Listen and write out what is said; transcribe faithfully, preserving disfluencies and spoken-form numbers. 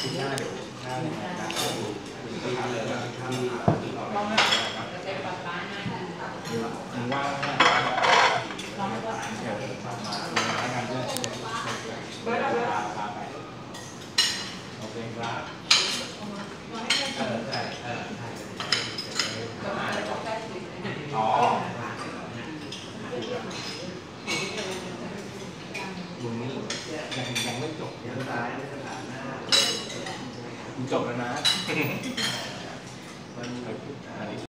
คุณหน้าเดี๋ยวหน้าเนี่ยนะก็ดูที่ทำเลยที่ที่ออกมามึงว่างไหมเดี๋ยวทำมาทำงานด้วยพาพาไปโอเคครับเออใช่เออใช่อ๋อมึงนี่ยังยังไม่จบยังตายไม่สถานะมึงจบแล้วนะ